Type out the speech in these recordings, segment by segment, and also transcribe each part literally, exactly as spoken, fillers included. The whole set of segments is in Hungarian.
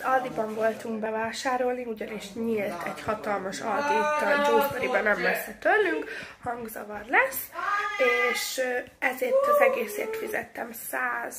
Aldiban voltunk bevásárolni, ugyanis nyílt egy hatalmas Aldi itt a Dewsburyben, nem messze tőlünk, hangzavar lesz, és ezért az egészért fizettem száz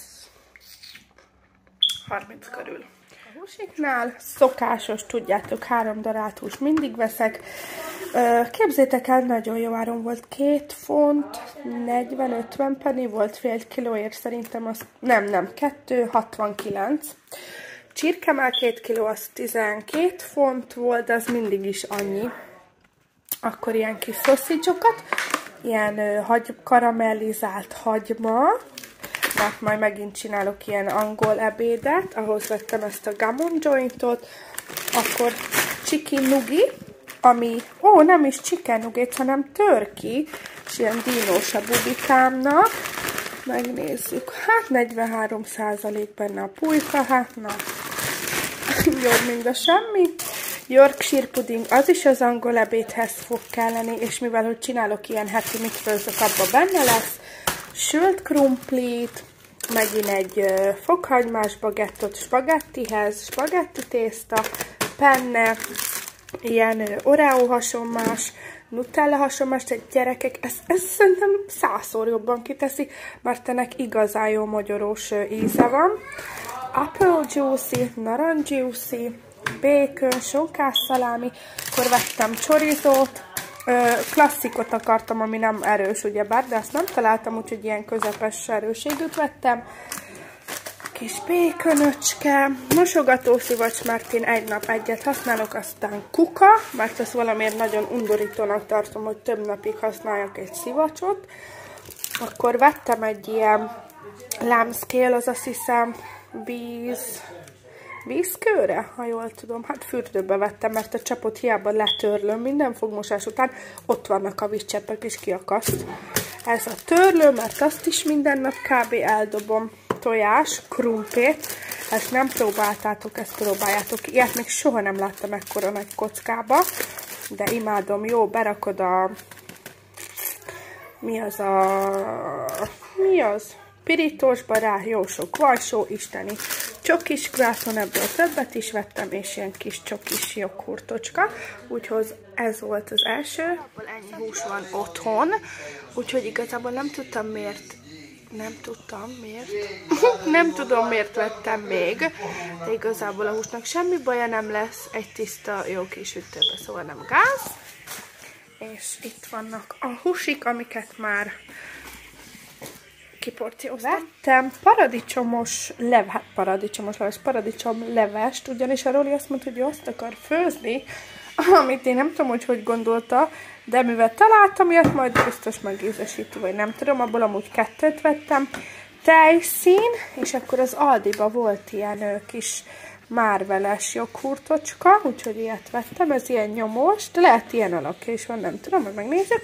harminc körül. A húsiknál szokásos, tudjátok, három darált hús mindig veszek. Képzétek el, nagyon jó áron volt, két font, negyven-ötven penny volt fél kilóért, szerintem az, nem, nem, kettő hatvankilenc. Csirkemell két kiló, az tizenkét font volt, de az mindig is annyi. Akkor ilyen kis szoszidsokat, ilyen hagy, karamellizált hagyma, mert majd megint csinálok ilyen angol ebédet, ahhoz vettem ezt a gammon jointot, akkor chicken nugi, ami, ó, nem is chicken nugget, hanem turkey, és ilyen dinós a bubikámnak. Megnézzük, hát negyvenhárom százalék benne a pulyka, hát na, jobb, mint a semmi. Yorkshire pudding, az is az angol ebédhez fog kelleni, és mivel hogy csinálok ilyen heti mikfőzök, abban benne lesz. Sült krumplit, megint egy uh, fokhagymás bagettot spagettihez, spagetti tészta, penne, ilyen uh, oreo hasonmás, nutella hasonmás, tehát gyerekek, ez, ez szerintem százszor jobban kiteszi, mert ennek igazán jó magyarós uh, íze van. Apple juicy, narancs juicy, bacon, sonkás szalámi, akkor vettem csorizót, klasszikot akartam, ami nem erős, ugyebár, de azt nem találtam, úgyhogy ilyen közepes erőségűt vettem. Kis békönöcske, mosogatószivacs, mert én egy nap egyet használok, aztán kuka, mert ezt valamiért nagyon undorítónak tartom, hogy több napig használjak egy szivacsot. Akkor vettem egy ilyen lámszkél, az azt hiszem víz... vízkőre, ha jól tudom, hát fürdőbe vettem, mert a csapot hiába letörlöm minden fogmosás után, ott vannak a vízcseppek és kiakaszt. Ez a törlő, mert azt is minden nap kb. Eldobom. Tojás, krumpét, ezt nem próbáltátok, ezt próbáljátok. Ilyet még soha nem láttam ekkora nagy kockába, de imádom, jó, berakod a... mi az a... mi az? Pirítósba rá, jó sok vajsó, isteni csokis kráton, ebből többet is vettem, és ilyen kis csokis joghurtocska, úgyhogy ez volt az első. Ennyi hús van otthon, úgyhogy igazából nem tudtam miért, nem tudtam miért, nem tudom miért vettem még, de igazából a húsnak semmi baja nem lesz, egy tiszta jó kis sütőbe, szóval nem gáz. És itt vannak a húsik, amiket már kiporcióztam. Vettem paradicsomos lev, hát paradicsomos leves, paradicsom levest, ugyanis a Roli azt mondta, hogy ő azt akar főzni, amit én nem tudom, hogy hogy gondolta, de mivel találtam ilyet, majd biztos megízesítő, vagy nem tudom, abból amúgy kettőt vettem. Tejszín, és akkor az Aldiba volt ilyen ö, kis márveles joghurtocska, úgyhogy ilyet vettem, ez ilyen nyomós, de lehet ilyen alakja is van, nem tudom, hogy megnézzük.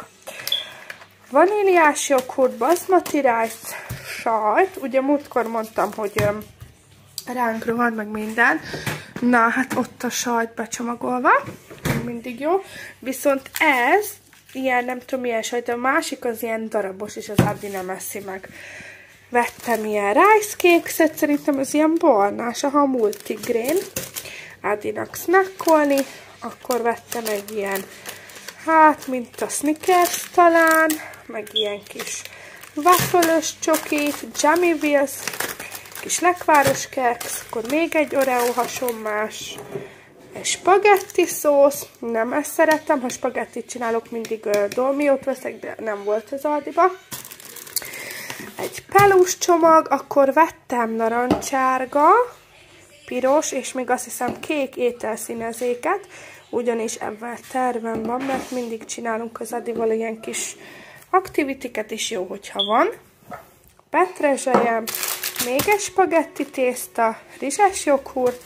Vaníliás joghurt, basmati rice, sajt, ugye múltkor mondtam, hogy öm, ránk rohad meg minden, na hát ott a sajt becsomagolva, mindig jó, viszont ez, ilyen nem tudom milyen sajt, a másik az ilyen darabos, és az Adi nem eszi meg. Vettem ilyen rice cakes-et, szerintem ez ilyen barnás, aha, multigrain, Adinak snackolni, akkor vettem egy ilyen, hát, mint a Snickers talán, meg ilyen kis waffle-ös csokit, Jammy Wills, kis lekváros keks, akkor még egy Oreo hasonmás, egy spagetti szósz, nem ezt szeretem, ha spagettit csinálok, mindig uh, dolmiót veszek, de nem volt az Aldiba. Egy pelús csomag, akkor vettem narancsárga, piros, és még azt hiszem kék ételszínezéket, ugyanis ebben tervem van, mert mindig csinálunk az Adival ilyen kis aktivitiket is, jó, hogyha van. Petrezselyem, még egy spagetti tészta, rizses joghurt,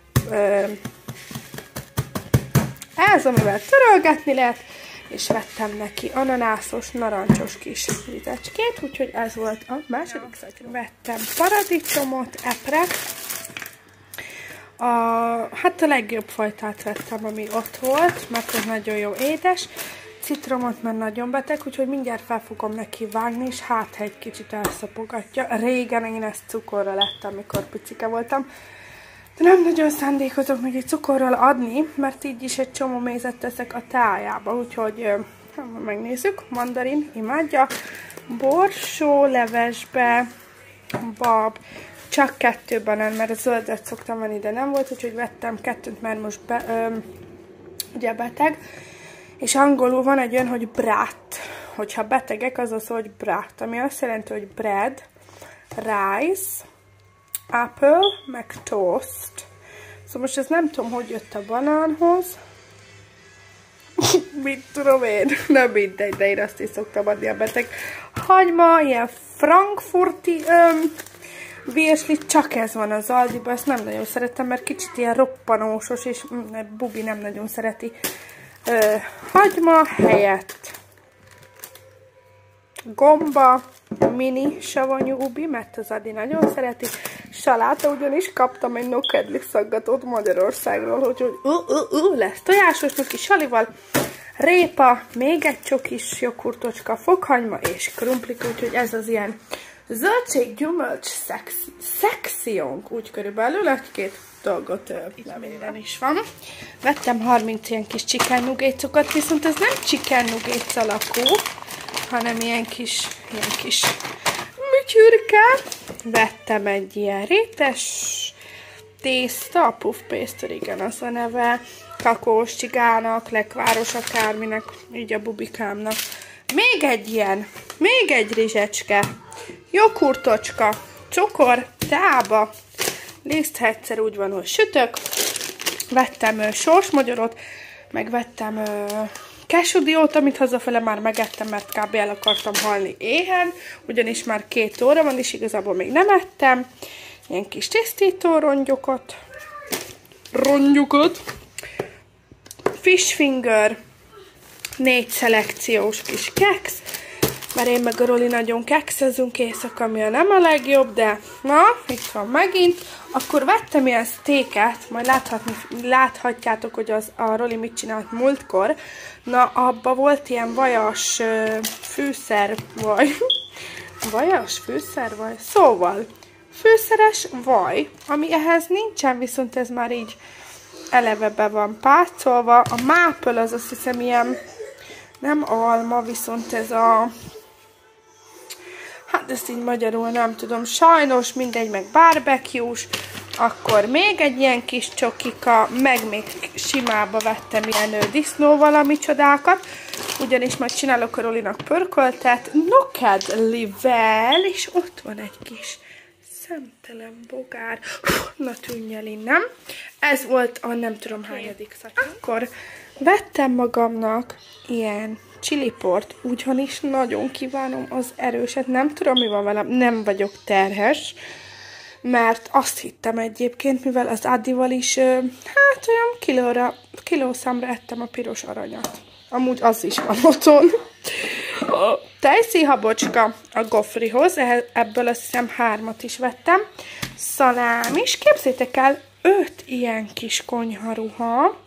ez, amivel törölgetni lehet, és vettem neki ananászos, narancsos kis vizecskét, úgyhogy ez volt a második szatyor. Vettem paradicsomot, epret, a, hát a legjobb fajtát vettem, ami ott volt, mert ez nagyon jó édes. Citromot, mert nagyon beteg, úgyhogy mindjárt fel fogom neki vágni, és hát ha egy kicsit elszapogatja. Régen én ezt cukorra lettem, amikor picike voltam. De nem nagyon szándékozok neki cukorral adni, mert így is egy csomó mézet teszek a teájába, úgyhogy megnézzük. Mandarin, imádja. Borsó, levesbe, bab, csak kettő banán, mert a zöldet szoktam venni, de nem volt, úgyhogy vettem kettőt, mert most be, ö, ugye beteg. És angolul van egy olyan, hogy brat. Hogyha betegek, az az, hogy brat, ami azt jelenti, hogy bread, rice, apple, meg toast. Szóval most ezt nem tudom, hogy jött a banánhoz. Mit tudom én? Nem mindegy, de én azt is szoktam adni a beteg. Hagyma, ilyen frankfurti öm, virsli, csak ez van az Aldiban, ezt nem nagyon szeretem, mert kicsit ilyen roppanósos, és Bubi nem nagyon szereti. Ö, hagyma helyett gomba, mini savanyú ubi, mert az Adi nagyon szereti. Saláta, ugyanis kaptam egy nokedli szaggatót Magyarországról, úgyhogy uh, uh, uh, lesz tojásos kis salival, répa, még egy csokis joghurtocska, fokhagyma és krumplik, úgyhogy ez az ilyen zöldség-gyümölcs szekciónk, úgy körülbelül egy-két dolgot itt minden is van. Vettem harminc ilyen kis chicken nuggetokat, viszont ez nem chicken nuggets alakú, hanem ilyen kis, ilyen kis műtyürke. Vettem egy ilyen rétes tészta, puff paste, igen, az a neve, kakós csigának, lekváros akárminek, így a bubikámnak. Még egy ilyen, még egy rizsecske, joghurtocska, cukor, teába, liszthegyszer úgy van, hogy sütök, vettem ö, sorsmagyorot, meg vettem ö, kesudiót, amit hazafele már megettem, mert kb. El akartam halni éhen, ugyanis már két óra van, és igazából még nem ettem. Ilyen kis tisztító rongyokat, rongyokat, fish finger, négy szelekciós kis keksz, mert én meg a Roli nagyon kekszezünk éjszaka, ami a nem a legjobb, de na, itt van megint. Akkor vettem ilyen sztéket, majd láthatni, láthatjátok, hogy az, a Roli mit csinált múltkor. Na, abba volt ilyen vajas uh, fűszer, vaj, vajas fűszer, vaj, szóval fűszeres vaj, ami ehhez nincsen, viszont ez már így eleve be van pácolva. A maple az azt hiszem ilyen, nem alma, viszont ez a, hát ezt így magyarul nem tudom, sajnos mindegy, meg barbecue-s. Akkor még egy ilyen kis csokika, meg még simába vettem ilyen disznó valami csodákat, ugyanis majd csinálok a Rolinak pörköltet, nokedlivel, és ott van egy kis szemtelen bogár. Na, tűnj el innen. Ez volt a nem tudom hányadik szatyor. Akkor vettem magamnak ilyen chiliport, ugyanis nagyon kívánom az erőset. Nem tudom, mi van velem, nem vagyok terhes, mert azt hittem egyébként, mivel az Addival is, hát olyan kilóra, kilószámra ettem a piros aranyat. Amúgy az is van otthon. A tejszínhabocska a gofrihoz, ebből azt hiszem hármat is vettem. Szalám is, képzétek el, öt ilyen kis konyharuha.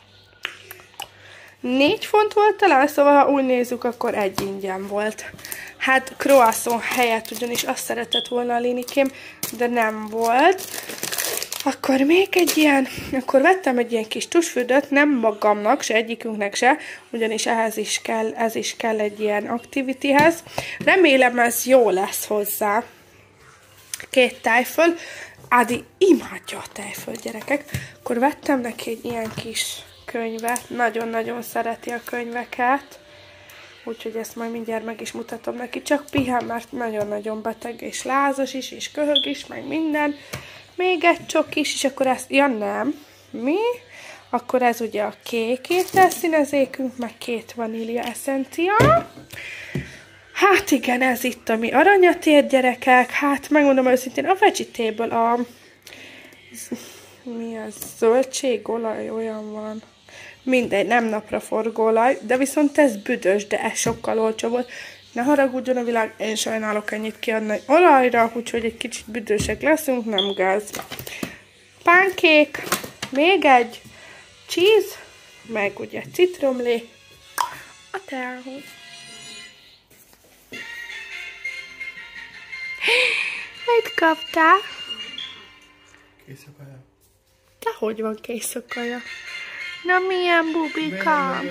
Négy font volt talán, szóval ha úgy nézzük, akkor egy ingyen volt. Hát croissant helyett, ugyanis azt szeretett volna a Linikém, de nem volt. Akkor még egy ilyen, akkor vettem egy ilyen kis tusfürdőt, nem magamnak, se egyikünknek se, ugyanis ehhez is kell, ez is kell egy ilyen activityhez. Remélem ez jó lesz hozzá. Két tejföl. Ádi imádja a tejföl, gyerekek. Akkor vettem neki egy ilyen kis könyvet. Nagyon-nagyon szereti a könyveket. Úgyhogy ezt majd mindjárt meg is mutatom neki. Csak pihen, mert nagyon-nagyon beteg, és lázas is, és köhög is, meg minden. Még egy csokis, és akkor ezt, ja nem, mi? Akkor ez ugye a kék ételszínezékünk, meg két vanília eszencia. Hát igen, ez itt a mi aranyatér, gyerekek. Hát megmondom őszintén, a vegetable, a mi az, zöldségolaj, olyan van. Mindegy, nem napraforgóolaj, de viszont ez büdös, de ez sokkal olcsó volt. Ne haragudjon a világ, én sajnálok ennyit kiadni olajra, úgyhogy egy kicsit büdösek leszünk, nem gáz. Pánkék, még egy cheese, meg ugye citromlé a teához. Mit kaptál? Kész a kaja. Te hogy van kész a kaja? Na milyen bubika?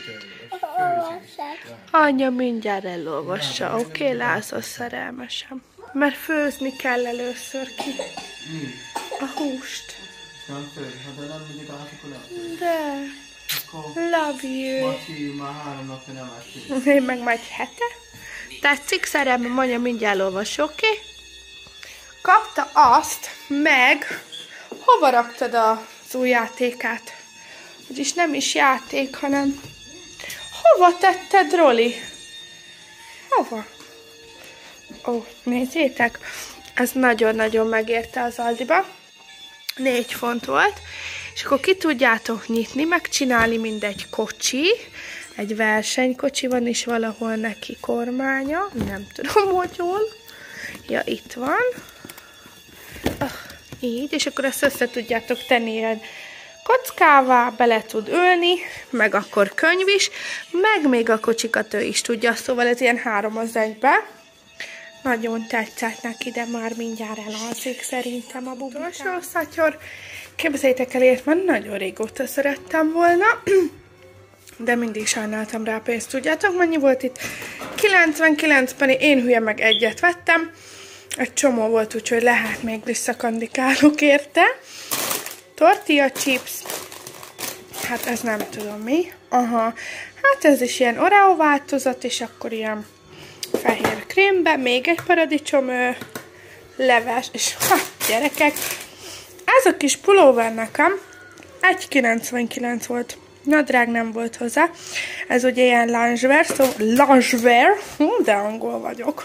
Anya mindjárt elolvassa, oké, okay, László szerelmesem. Mert főzni kell először ki. A húst. De. Love you. Én meg majd hete. Tetszik, szerelmem, anya mindjárt elolvas, oké? Okay? Kapta azt, meg hova raktad az új játékát? Vagyis nem is játék, hanem hova tetted, Roli? Hova? Ó, nézzétek, ez nagyon-nagyon megérte az Aldiba. Négy font volt, és akkor ki tudjátok nyitni, megcsinálni mindegy kocsi. Egy versenykocsi van, és valahol neki kormánya. Nem tudom, hogy hol. Ja, itt van. Ah, így, és akkor ezt össze tudjátok tenni ilyen kockává, bele tud ülni, meg akkor könyv is, meg még a kocsikat ő is tudja, szóval ez ilyen három az egybe. Nagyon tetszett neki, de már mindjárt elalszik szerintem a bubika. Utolsó szatyor. Képzeljétek el, ilyet már nagyon régóta szerettem volna, de mindig sajnáltam rá pénzt. Tudjátok, mennyi volt itt? kilencvenkilenc penny, én hülye meg egyet vettem. Egy csomó volt, úgyhogy lehet még visszakandikálok érte. Tortilla chips. Hát ez nem tudom mi. Aha. Hát ez is ilyen Oreo változat, és akkor ilyen fehér krémbe. Még egy paradicsom leves. És hát gyerekek, ez a kis pulóver nekem egy kilencvenkilenc volt. Nadrág nem volt hozzá. Ez ugye ilyen loungewear, szóval loungewear, hú, de angol vagyok.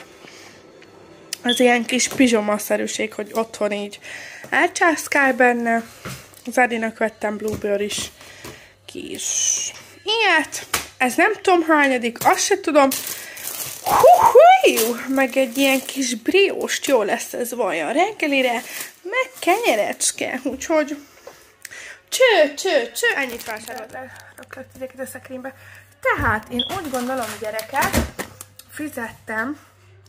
Az ilyen kis pizsomaszerűség, hogy otthon így elcsászkál benne. Az Adinak vettem Blueberry is kis ilyet. Ez nem tudom hányadik, azt se tudom. Hú, meg egy ilyen kis brióst, jó lesz ez vajon reggelire, meg kenyerecske, úgyhogy cső, cső, cső, ennyit vásároltam. Rakok titeket a szekrénybe. Tehát én úgy gondolom, gyerekek, fizettem,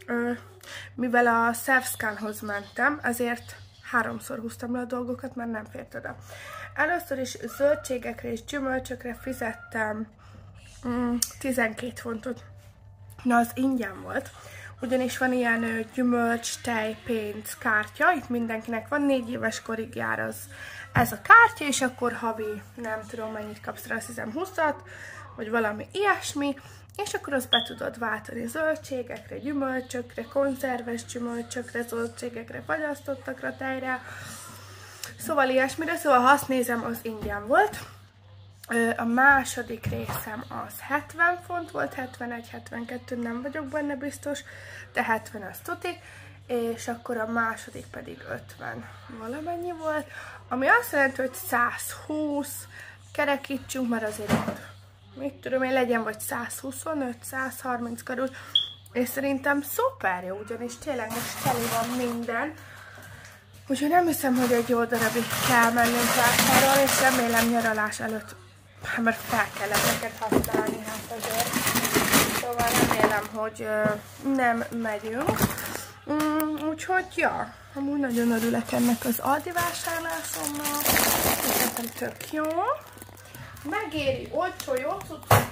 mivel a Self-Scanhoz mentem, ezért háromszor húztam le a dolgokat, mert nem fért oda. Először is zöldségekre és gyümölcsökre fizettem mm, tizenkét fontot. Na, az ingyen volt. Ugyanis van ilyen gyümölcs, tej, pénz kártya, itt mindenkinek van, négy éves korig jár az, ez a kártya, és akkor havi, nem tudom mennyit kapsz rá, azt hiszem húszat, vagy valami ilyesmi, és akkor azt be tudod váltani zöldségekre, gyümölcsökre, konzerves gyümölcsökre, zöldségekre, fagyasztottakra, tejre, szóval ilyesmire, szóval ha azt nézem, az ingyen volt. A második részem az hetven font volt, hetvenegy hetvenkettő, nem vagyok benne biztos, de hetven az tuti, és akkor a második pedig ötven valamennyi volt, ami azt jelenti, hogy száz húsz kerekítsünk, mert azért mit tudom én, legyen vagy száz huszonöt száz harminc körül, és szerintem szuper jó, ugyanis tényleg most teli van minden, úgyhogy nem hiszem, hogy egy jó darabig kell mennünk vásárolni, és remélem nyaralás előtt, mert fel kellett neked használni, hát azért. Szóval remélem, hogy uh, nem megyünk. Mm, úgyhogy, ja, amúgy nagyon örülök ennek az Aldi vásárlásommal. Szerintem tök jó. Megéri, olcsó, jó cuccok.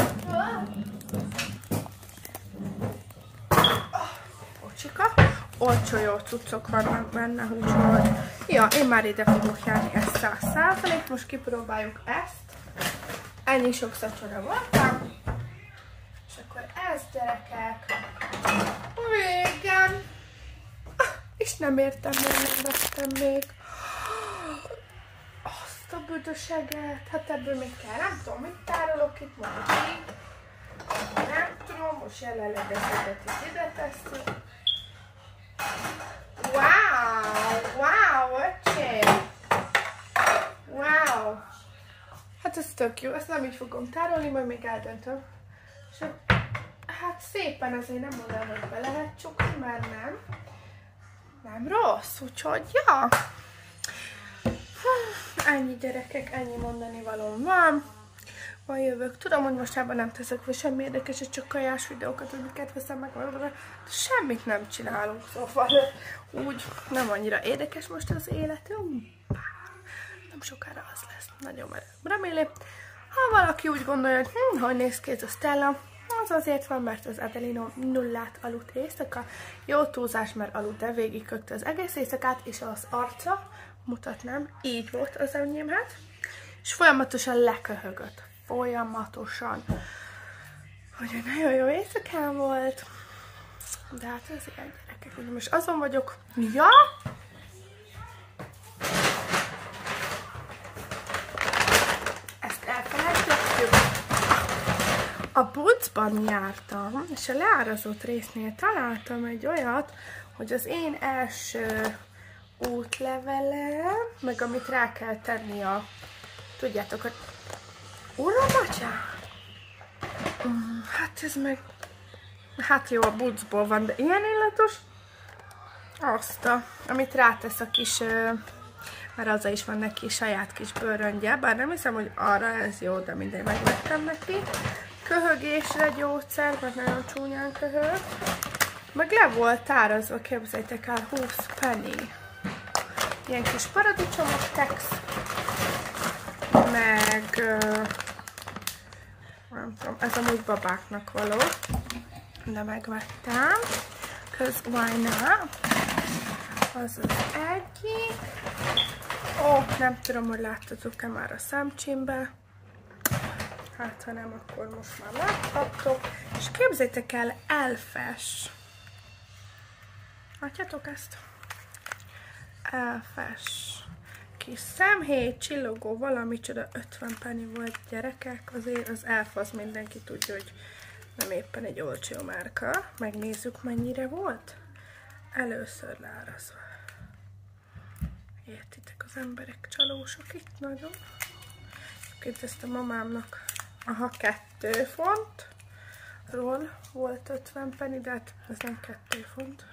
Bocsika. Olcsó jó cuccok vannak benne, úgyhogy... Ja, én már ide fogok járni, ez száz százalék. Most kipróbáljuk ezt. Ennyi sok szacsora voltam. És akkor ez, gyerekek. Végen. És nem értem, hogy nem vettem még. Azt a büdöseget. Hát ebből még kell. Nem tudom, mit tárolok itt majd így. Nem tudom, most jelenleg ezeket is ide tesszük. Wow! Wow, öcsém! Wow! Hát ez tök jó, ezt nem így fogom tárolni, majd még eldöntöm. És hát szépen azért nem mondom, hogy be lehet csukni, mert nem. Nem rossz, úgyhogy ja. Ennyi gyerekek, ennyi mondani valóm van. Majd jövök. Tudom, hogy mostában nem teszek fel semmi érdekeset, csak kajás videókat, hogy miket veszem meg, de semmit nem csinálunk, szóval úgy nem annyira érdekes most az életünk. nem sokára az lesz. Nagyon remélem. Ha valaki úgy gondolja, hogy hm, hogy néz ki ez a Stella, az azért van, mert az Adelino nullát aludt éjszaka. Jó túlzás, mert aludt, de végigkögte az egész éjszakát, és az arca, mutatnám, így volt az enyémhez, és folyamatosan leköhögött. Folyamatosan. Hogy nagyon jó éjszakán volt. De hát ez ilyen gyerekek. Ugye most azon vagyok. Ja! Ezt elfelejtettük. A Bootsban jártam, és a leárazott résznél találtam egy olyat, hogy az én első útlevele, meg amit rá kell tenni a, tudjátok, a Uramacsa? Mm, hát ez meg, hát jó, a Bootsból van, de ilyen illatos, azt a, amit rátesz a kis, mert azzal is van neki saját kis bőröngye, bár nem hiszem, hogy arra ez jó, de mindegy, megvettem neki. Köhögésre gyógyszer, mert nagyon csúnyán köhög. Meg le volt tárazva, képzeljétek el, húsz penny. Ilyen kis paradicsomok, tex. Meg, uh, nem tudom, ez amúgy babáknak való. De megvettem. Cause why not? Az az egyik. Ó, nem tudom, hogy láttatok-e már a szemcsémbe. Hát, ha nem, akkor most már láthattok. És képzeljétek el, elfes. Látjátok ezt? Elfes. Kis szemhéj, csillogó, valami csoda, ötven penny volt, gyerekek. Azért az elf az mindenki tudja, hogy nem éppen egy olcsó márka. Megnézzük, mennyire volt. Először leárazva. Értitek, az emberek csalósok itt nagyon. Ezt a mamámnak, aha, kettő fontról volt ötven penny, de hát ez nem kettő font.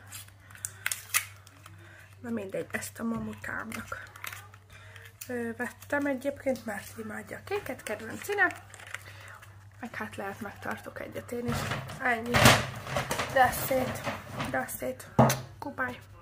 Na mindegy, ezt a mamutámnak vettem egyébként, mert imádja a kéket, kedvenc színe. Meg hát lehet megtartok egyet én is. Ennyi. That's it. That's it. Goodbye.